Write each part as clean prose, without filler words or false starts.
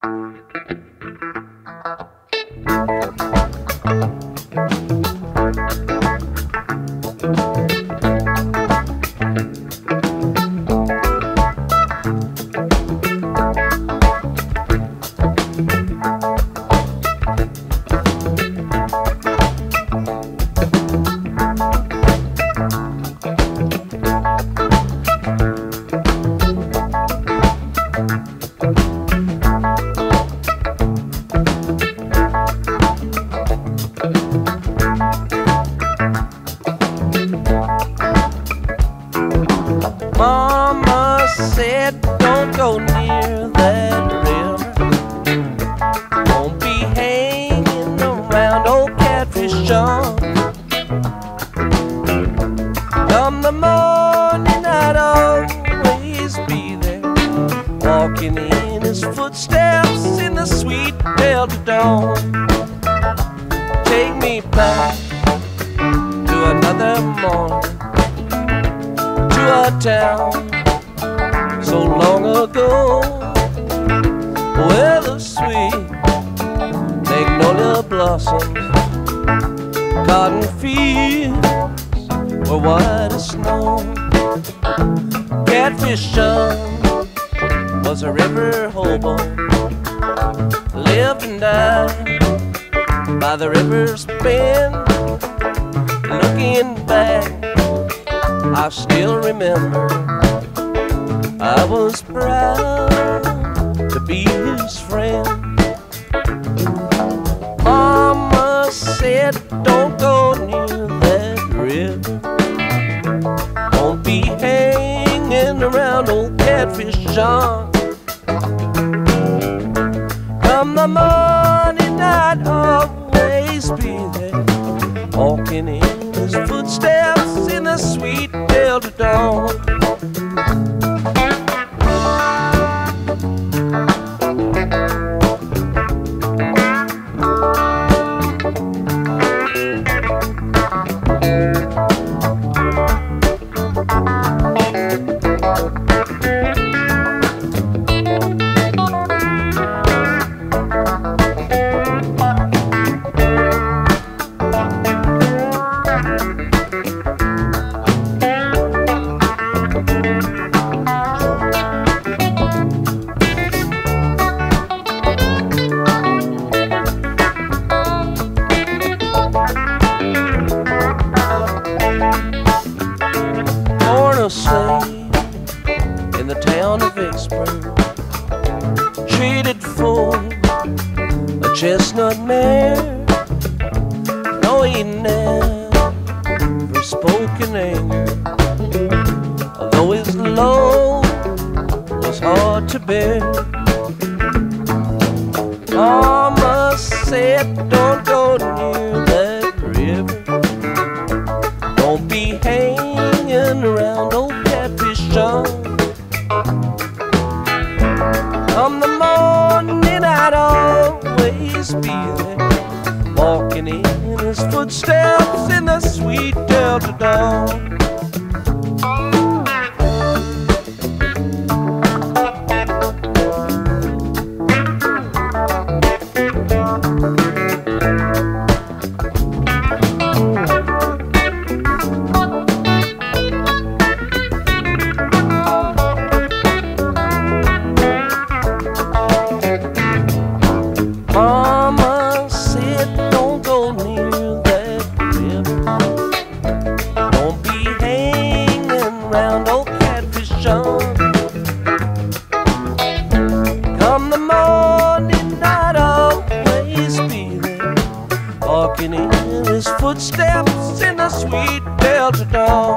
Catfish was a river hobo, lived and died by the river's bend. Looking back, I still remember I was proud to be his friend. Mama said, don't go near that river, don't be hanging around old Catfish John. Come the morning, I'd always be there, walking in his footsteps in the sweet Delta dawn. Chestnut mare, no, he never spoke in anger, although his load was hard to bear. Mama said, don't go near that river, don't be hanging around old Catfish John. Come the morning, I'd always be there, walking in his footsteps in the sweet Delta dawn. Mama said, don't go near that river, don't be hanging around old Catfish John. Come the morning, I'd always be there, walking in his footsteps in the sweet Delta dawn.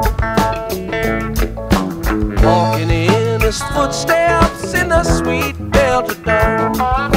Walking in his footsteps in the sweet Delta dawn.